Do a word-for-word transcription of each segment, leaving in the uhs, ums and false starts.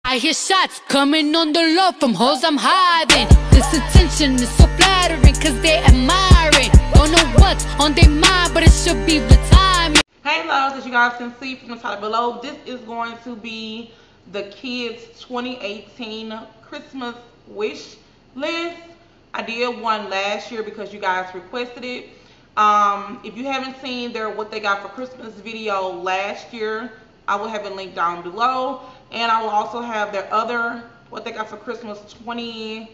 I hear shots coming on the low from hoes I'm hiding. This attention is so flattering cause they admiring. Don't know what's on their mind, but it should be retirement. Hey loves, as you guys can see from the title below, this is going to be the kids twenty eighteen Christmas wish list. I did one last year because you guys requested it. Um, if you haven't seen their what they got for Christmas video last year, I will have it linked down below. And I will also have their other what they got for Christmas twenty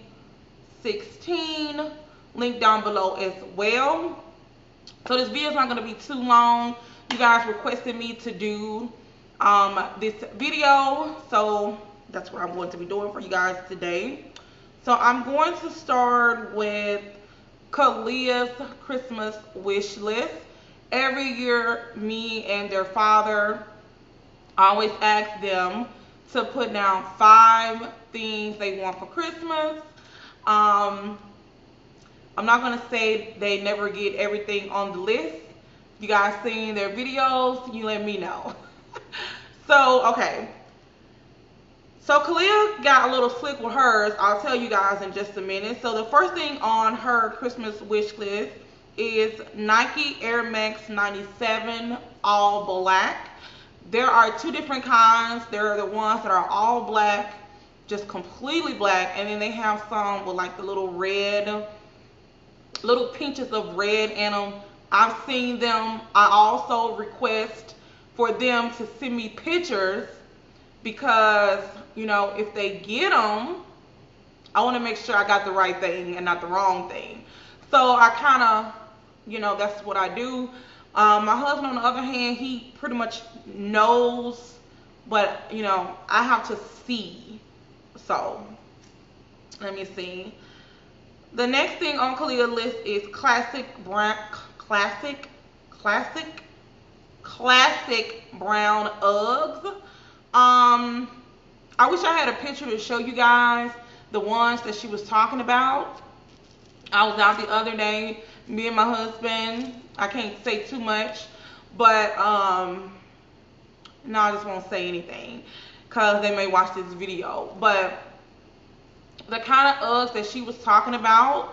sixteen linked down below as well. So this video is not going to be too long. You guys requested me to do um, this video, so that's what I'm going to be doing for you guys today. So I'm going to start with Kalia's Christmas wish list. Every year, me and their father always ask them to put down five things they want for Christmas. Um, I'm not going to say they never get everything on the list. You guys seen their videos, you let me know. So, okay. So, Kalia got a little slick with hers. I'll tell you guys in just a minute. So, the first thing on her Christmas wish list is Nike Air Max ninety-seven all black. There are two different kinds. There are the ones that are all black, just completely black. And then they have some with like the little red, little pinches of red in them. I've seen them. I also request for them to send me pictures because, you know, if they get them, I want to make sure I got the right thing and not the wrong thing. So I kind of, you know, that's what I do. Um, my husband, on the other hand, he pretty much knows, but, you know, I have to see. So, let me see. The next thing on Kalia's list is classic brown, classic, classic, classic brown Uggs. Um, I wish I had a picture to show you guys the ones that she was talking about. I was out the other day, me and my husband. I can't say too much, but um, no, I just won't say anything because they may watch this video. But the kind of Uggs that she was talking about,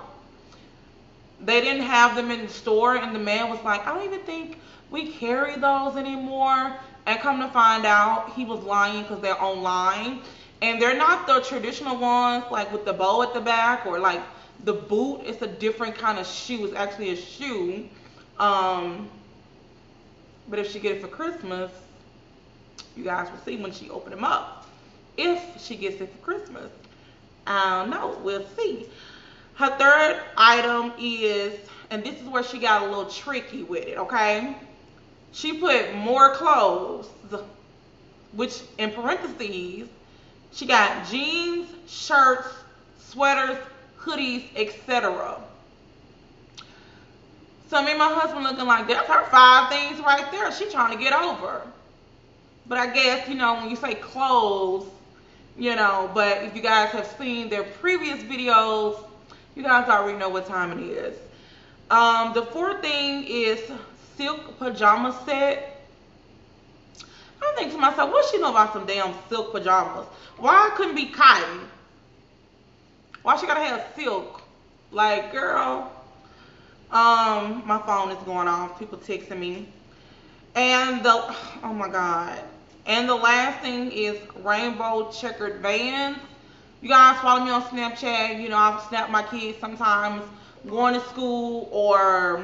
they didn't have them in the store, and the man was like, I don't even think we carry those anymore. And come to find out, he was lying because they're online. And they're not the traditional ones, like with the bow at the back or like the boot. It's a different kind of shoe. It's actually a shoe. Um, but if she get it for Christmas, you guys will see when she open them up. If she gets it for Christmas. I don't know. We'll see. Her third item is, and this is where she got a little tricky with it, okay? She put more clothes, which in parentheses, she got jeans, shirts, sweaters, hoodies, et cetera. So me and my husband looking like, that's her five things right there. She trying to get over. But I guess, you know, when you say clothes, you know, but if you guys have seen their previous videos, you guys already know what time it is. Um, the fourth thing is silk pajama set. I think to myself, what she know about some damn silk pajamas? Why couldn't be cotton? Why she gotta have silk? Like, girl, um, my phone is going off. People texting me. And the, oh my God. And the last thing is rainbow checkered Vans. You guys follow me on Snapchat. You know, I'll snap my kids sometimes going to school or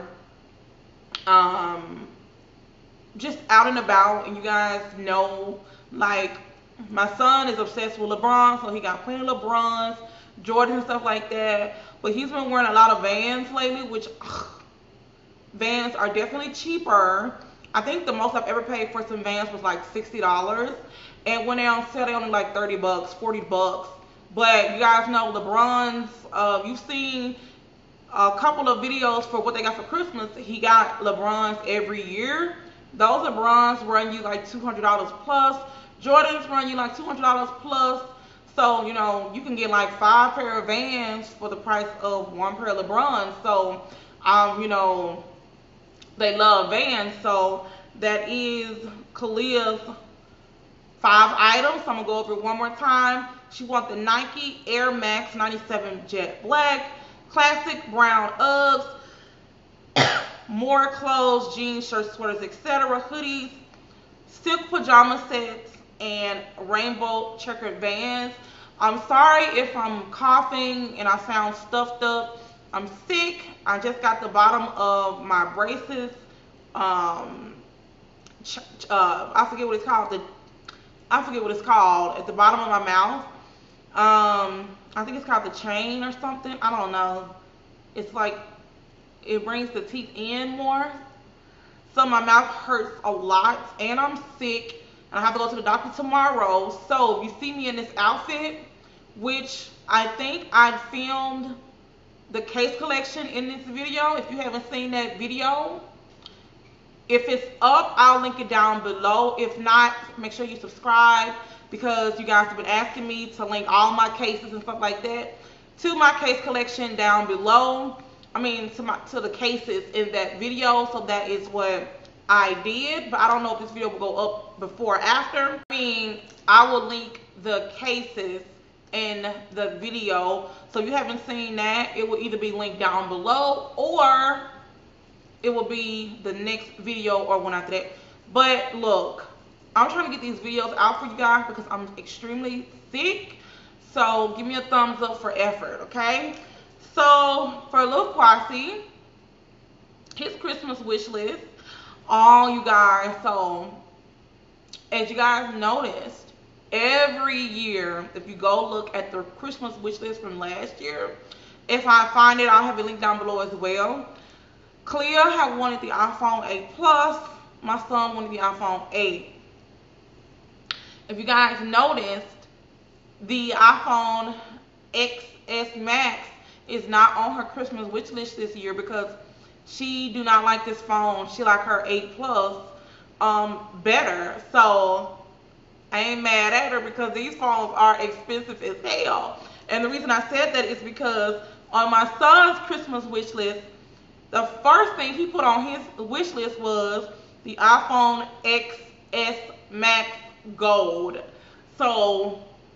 um, just out and about. And you guys know, like, my son is obsessed with LeBron, so he got plenty of LeBrons, Jordan and stuff like that. But he's been wearing a lot of Vans lately, which ugh, Vans are definitely cheaper. I think the most I've ever paid for some Vans was like sixty dollars. And when they're on sale, they're only like thirty bucks, forty bucks. But you guys know LeBron's, uh, you've seen a couple of videos for what they got for Christmas. He got LeBron's every year. Those LeBron's run you like two hundred dollars plus. Jordans run you like two hundred dollars plus. So, you know, you can get like five pair of Vans for the price of one pair of LeBron's. So, um, you know, they love Vans. So, that is Kalia's five items. So I'm gonna go over it one more time. She wants the Nike Air Max ninety-seven Jet Black, classic brown Uggs, more clothes, jeans, shirts, sweaters, et cetera, hoodies, silk pajama sets, and rainbow checkered Vans. I'm sorry if I'm coughing and I sound stuffed up. I'm sick. I just got the bottom of my braces. Um, uh, I forget what it's called. The I forget what it's called at the bottom of my mouth. Um, I think it's called the chain or something. I don't know. It's like it brings the teeth in more. So my mouth hurts a lot, and I'm sick, and I have to go to the doctor tomorrow. So if you see me in this outfit, which I think I filmed the case collection in this video. If you haven't seen that video, if it's up, I'll link it down below. If not, make sure you subscribe, because you guys have been asking me to link all my cases and stuff like that to my case collection down below. I mean, to my to the cases in that video. So that is what I did, but I don't know if this video will go up before or after. I mean, I will link the cases in the video. So if you haven't seen that, it will either be linked down below, or it will be the next video or one after that. But look, I'm trying to get these videos out for you guys because I'm extremely sick. So give me a thumbs up for effort, okay? So for Lil Kwasi, his Christmas wish list, all you guys. So as you guys noticed, every year, if you go look at the Christmas wish list from last year, if I find it, I'll have it linked down below as well. Clea had wanted the iPhone eight Plus. My son wanted the iPhone eight. If you guys noticed, the iPhone X S Max is not on her Christmas wish list this year because she do not like this phone. She like her eight Plus um, better. So I ain't mad at her because these phones are expensive as hell. And the reason I said that is because on my son's Christmas wish list, the first thing he put on his wish list was the iPhone X S Max Gold. So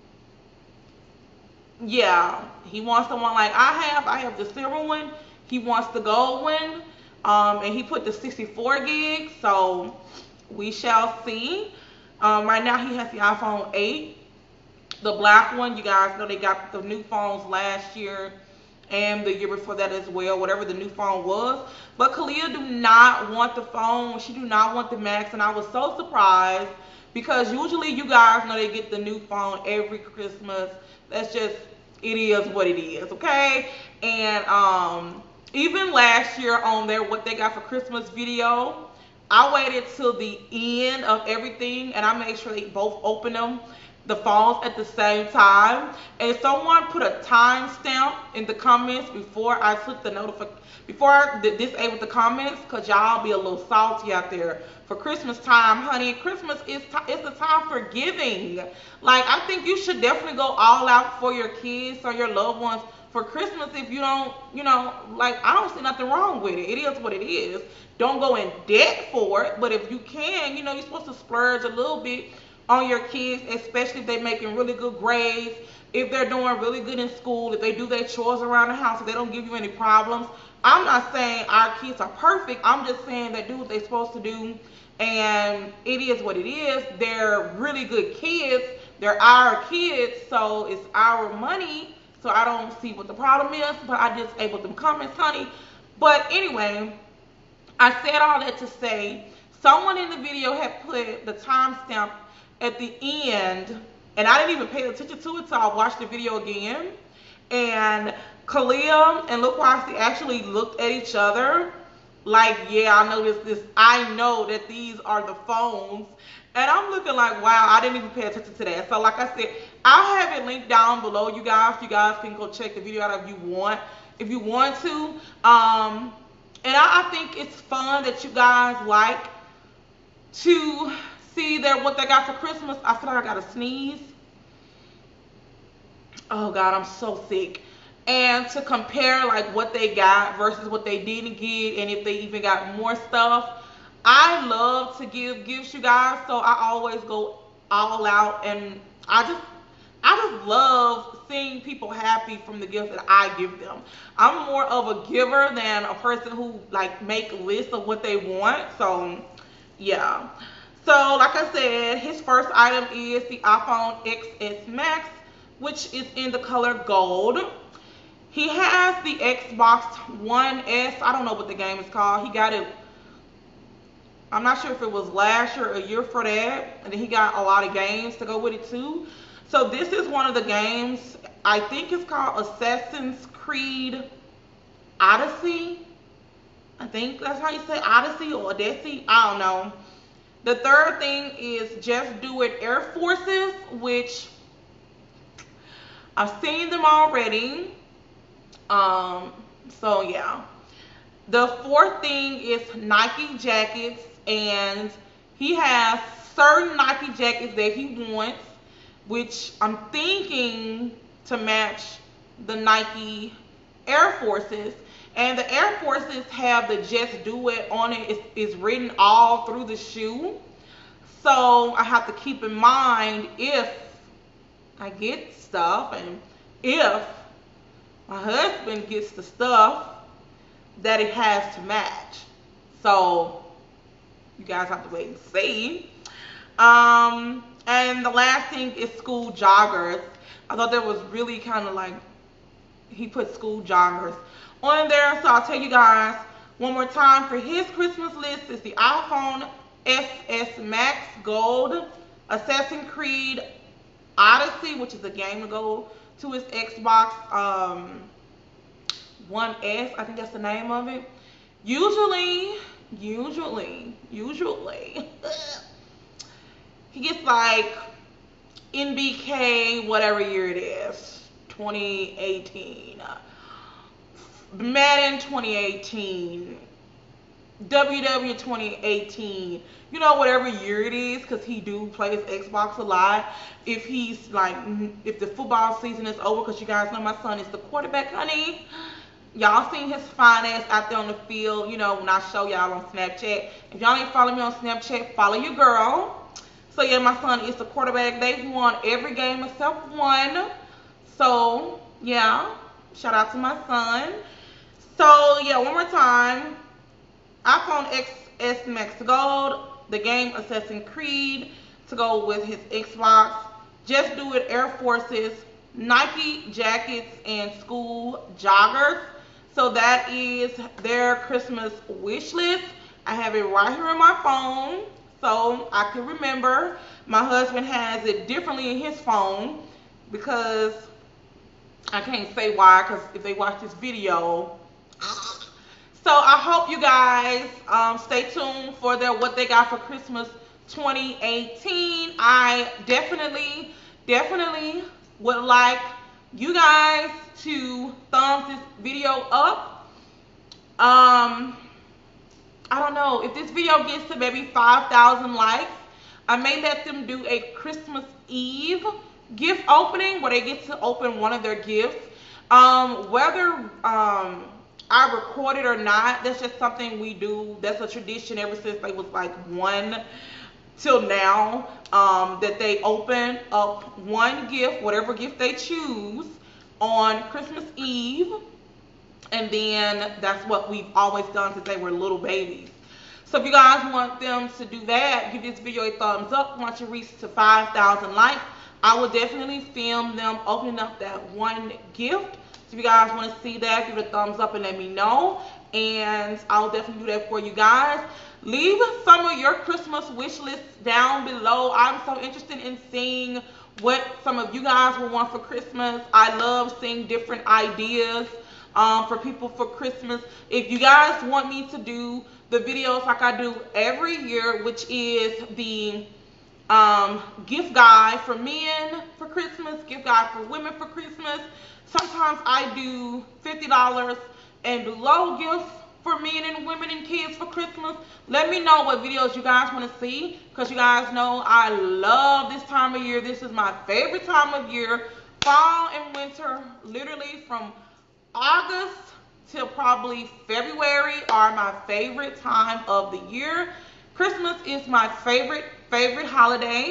yeah, he wants the one like I have. I have the silver one. He wants the gold one. Um, and he put the sixty-four gig. So we shall see. Um, right now he has the iPhone eight, the black one. You guys know they got the new phones last year and the year before that as well, whatever the new phone was. But Kalia do not want the phone. She do not want the Max, and I was so surprised because usually you guys know they get the new phone every Christmas. That's just, it is what it is, okay? And um, even last year on their what they got for Christmas video, I waited till the end of everything and I made sure they both open them, the phones at the same time. And someone put a timestamp in the comments before I took the notification, before I disabled the comments, because y'all be a little salty out there. For Christmas time, honey, Christmas is it's the time for giving. Like, I think you should definitely go all out for your kids or your loved ones for Christmas. If you don't, you know, like, I don't see nothing wrong with it. It is what it is. Don't go in debt for it, but if you can, you know, you're supposed to splurge a little bit on your kids, especially if they're making really good grades, if they're doing really good in school, if they do their chores around the house, if they don't give you any problems. I'm not saying our kids are perfect. I'm just saying they do what they're supposed to do, and it is what it is. They're really good kids. They're our kids, so it's our money, so I don't see what the problem is, but I disabled them comments, honey. But anyway, I said all that to say, someone in the video had put the timestamp at the end, and I didn't even pay attention to it, so I watched the video again. And Kalia and Lil Kwasi actually looked at each other like, yeah, I noticed this. I know that these are the phones. And I'm looking like, wow, I didn't even pay attention to that. So like I said, I'll have it linked down below, you guys. You guys can go check the video out if you want, if you want to. Um, and I, I think it's fun that you guys like to see that what they got for Christmas. I feel like I got to sneeze. Oh God, I'm so sick. And to compare like what they got versus what they didn't get, and if they even got more stuff. I love to give gifts, you guys, so I always go all out, and I just I just love seeing people happy from the gifts that I give them. I'm more of a giver than a person who like make lists of what they want. So yeah. So like I said, his first item is the iPhone X S Max, which is in the color gold. He has the Xbox One S. I don't know what the game is called. He got it, I'm not sure if it was last year or a year for that. And then he got a lot of games to go with it too. So this is one of the games, I think it's called Assassin's Creed Odyssey. I think that's how you say Odyssey or Odyssey. I don't know. The third thing is Just Do It Air Forces, which I've seen them already. Um, so yeah. The fourth thing is Nike jackets, and he has certain Nike jackets that he wants, which I'm thinking to match the Nike Air Forces. And the Air Forces have the Just Do It on it. It's, it's written all through the shoe. So I have to keep in mind, if I get stuff and if my husband gets the stuff, that it has to match. So you guys have to wait and see. Um, and the last thing is school joggers. I thought that was really kind of like, he put school joggers on there. So I'll tell you guys one more time, for his Christmas list is the iPhone X S Max Gold, Assassin's Creed Odyssey, which is a game to go to his Xbox um, One S, I think that's the name of it. Usually, usually, usually, he gets like N B K, whatever year it is, twenty eighteen, Madden twenty eighteen, W W twenty eighteen, you know, whatever year it is, because he do plays Xbox a lot. If he's like, if the football season is over, because you guys know my son is the quarterback, honey. Y'all seen his fine ass out there on the field, you know, when I show y'all on Snapchat. If y'all ain't follow me on Snapchat, follow your girl. So yeah, my son is the quarterback. They've won every game except one. So yeah, shout out to my son. So yeah, one more time. iPhone X S Max Gold, the game Assassin's Creed to go with his Xbox, Just Do It Air Forces, Nike jackets, and school joggers. So that is their Christmas wish list. I have it right here on my phone so I can remember. My husband has it differently in his phone because I can't say why, because if they watch this video. So I hope you guys um, stay tuned for their what they got for Christmas twenty eighteen. I definitely, definitely would like you guys to thumbs this video up. Um, I don't know, if this video gets to maybe five thousand likes, I may let them do a Christmas Eve gift opening where they get to open one of their gifts. Um, whether um, I record it or not, that's just something we do. That's a tradition ever since they was like one till now, um, that they open up one gift, whatever gift they choose, on Christmas Eve. And then that's what we've always done since they were little babies. So if you guys want them to do that, give this video a thumbs up. Once you reach to five thousand likes, I will definitely film them opening up that one gift. So if you guys want to see that, give it a thumbs up and let me know. And I'll definitely do that for you guys. Leave some of your Christmas wish lists down below. I'm so interested in seeing what some of you guys will want for Christmas. I love seeing different ideas um, for people for Christmas. If you guys want me to do the videos like I do every year, which is the um, gift guide for men for Christmas, gift guide for women for Christmas. Sometimes I do fifty dollars and below gifts for men and women and kids for Christmas. Let me know what videos you guys want to see, because you guys know I love this time of year. This is my favorite time of year. Fall and winter, literally from August till probably February, are my favorite time of the year. Christmas is my favorite, favorite holiday.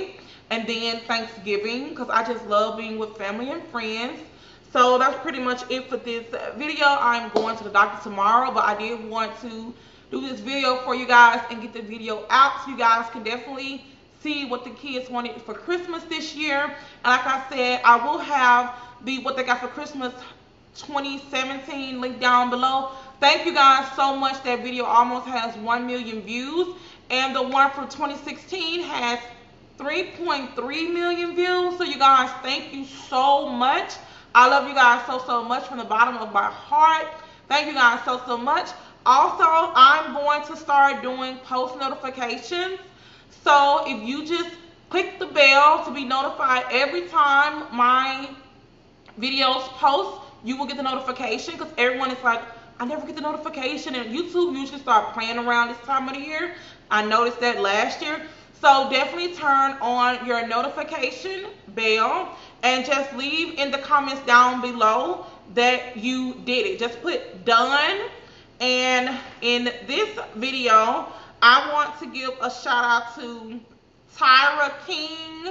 and then Thanksgiving, because I just love being with family and friends. So that's pretty much it for this video. I'm going to the doctor tomorrow, but I did want to do this video for you guys and get the video out so you guys can definitely see what the kids wanted for Christmas this year. And like I said, I will have the what they got for Christmas twenty seventeen link down below. Thank you guys so much. That video almost has one million views, and the one for twenty sixteen has three point three million views. So you guys, thank you so much. I love you guys so, so much from the bottom of my heart. Thank you guys so, so much. Also, I'm going to start doing post notifications. So if you just click the bell to be notified every time my videos post, you will get the notification, because everyone is like, I never get the notification, and YouTube usually start playing around this time of the year. I noticed that last year. So definitely turn on your notification bell and just leave in the comments down below that you did it. Just put done. And in this video, I want to give a shout out to Tyra King.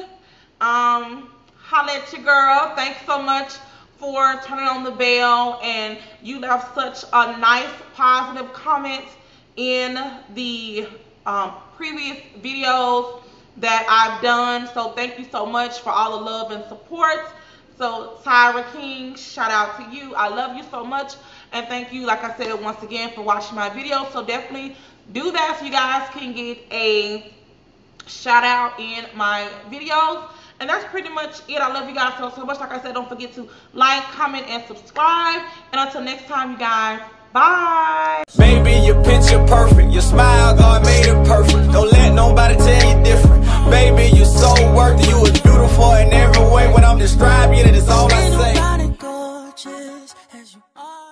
Um, holla at your girl. Thanks so much for turning on the bell, and you left such a nice positive comment in the um, previous videos that I've done. So thank you so much for all the love and support. So Tyra King, shout out to you. I love you so much, and thank you, like I said, once again for watching my videos. So definitely do that so you guys can get a shout out in my videos. And that's pretty much it. I love you guys so, so much. Like I said, don't forget to like, comment, and subscribe. And until next time, you guys, bye. Baby, your picture perfect. Your smile, God made it perfect. Don't let nobody tell you different. Baby, you so worth it. You was beautiful in every way. When I'm describing you, that is all I say.